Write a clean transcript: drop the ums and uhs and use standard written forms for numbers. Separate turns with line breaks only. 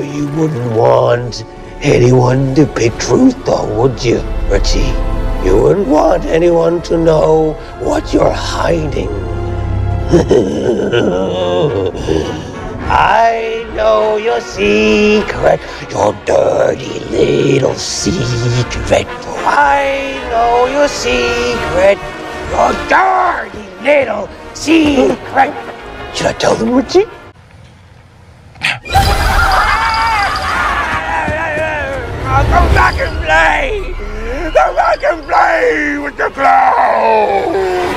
you wouldn't want anyone to pick truth though, would you, Richie? You wouldn't want anyone to know what you're hiding. I know your secret, your dirty little secret. I know your secret, your dirty little secret. Should I tell them, Richie? Come back and play! Come back and play with the clown!